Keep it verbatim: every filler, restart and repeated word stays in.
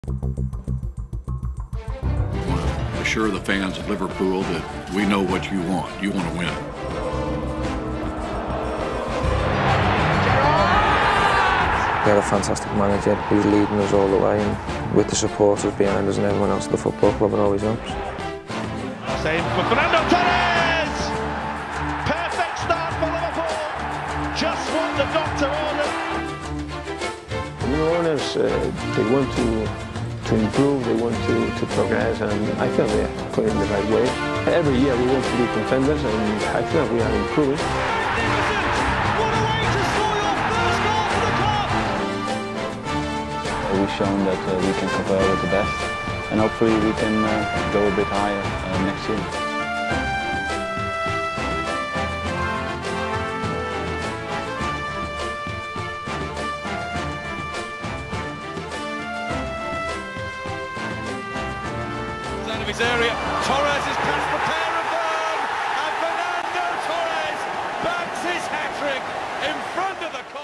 I want to assure the fans of Liverpool that we know what you want. You want to win. We have a fantastic manager who's leading us all the way, and with the supporters behind us and everyone else at the football club, it always helps. Save for Gerrard and Torres! Perfect start for Liverpool! Just what the doctor ordered! The new owners, uh, they want to, to improve, they want to, to progress, and I feel they are going the right way. Every year we want to be contenders, and I feel we are improving. We've shown that uh, we can compare with the best, and hopefully we can uh, go a bit higher uh, next year. Out of his area, Torres is past the pair of them, and Fernando Torres bags his hat-trick in front of the